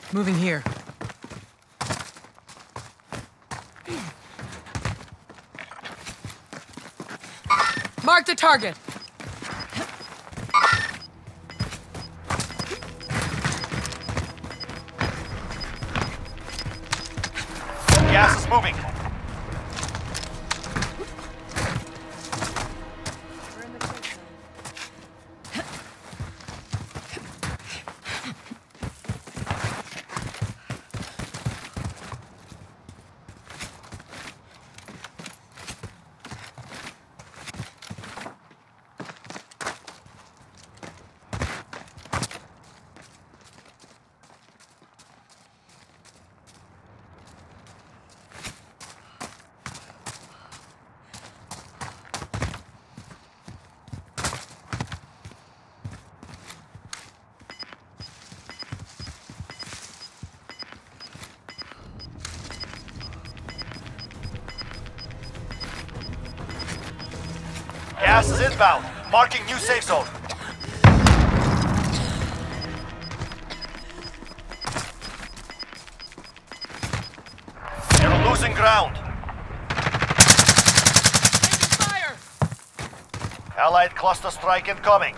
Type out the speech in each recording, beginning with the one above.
Moving here. Mark the target. Gas is moving. Gas is inbound. Marking new safe zone. They're losing ground. Fire! Allied cluster strike incoming.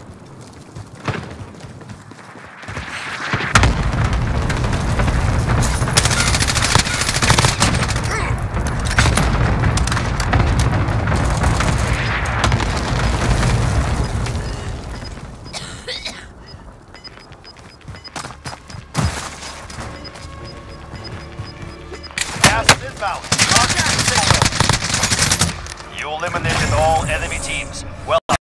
Gas is inbound. You eliminated all enemy teams. Well